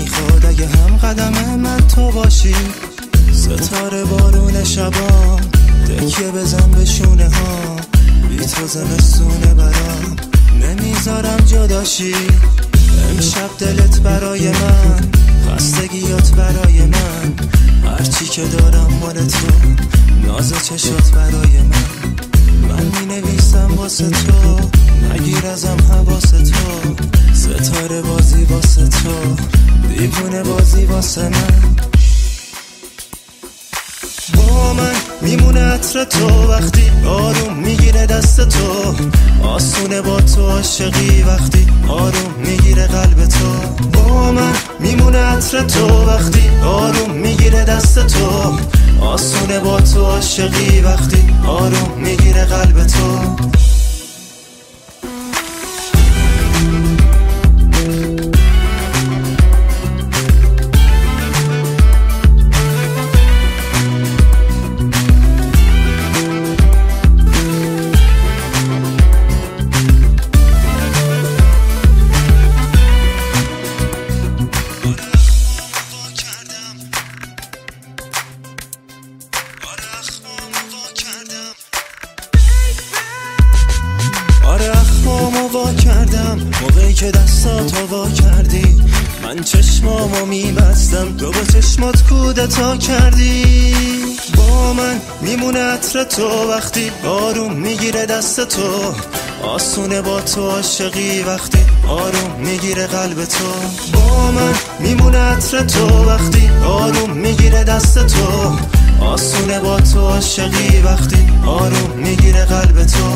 میخواد اگه هم قدم من تو باشی. ستاره بارون شبام تکیه بزن به شونه ها، بی تو زمستونه برام نمیذارم جداشی. امشب دلت برای من، خستگیات برای من، هرچی که دارم مال تو، ناز چشات برای من. من می نویسم واسه تو، نگیر ازم حواس تو، ستاره بازی واسه تو، دیوونه بازی واسه من. با من میمونه عطر تو وقتی آروم میگیره دست تو، آسونه با تو عاشقی وقتی آروم میگیره قلب تو. با من میمونه عطر تو وقتی آروم میگیره دست تو، آسونه با تو عاشقی وقتی آروم میگیره قلب تو. وا کردم موقعی که دستاتو وا کردی، من چشمامو میبستم تو با چشمات کودتا کردی. با من میمونه عطر تو وقتی آروم میگیره دست تو، آسونه با تو عاشقی وقتی آروم میگیره قلب تو. با من میمونه عطر تو وقتی آروم میگیره دست تو، آسونه با تو عاشقی وقتی آروم میگیره قلب تو.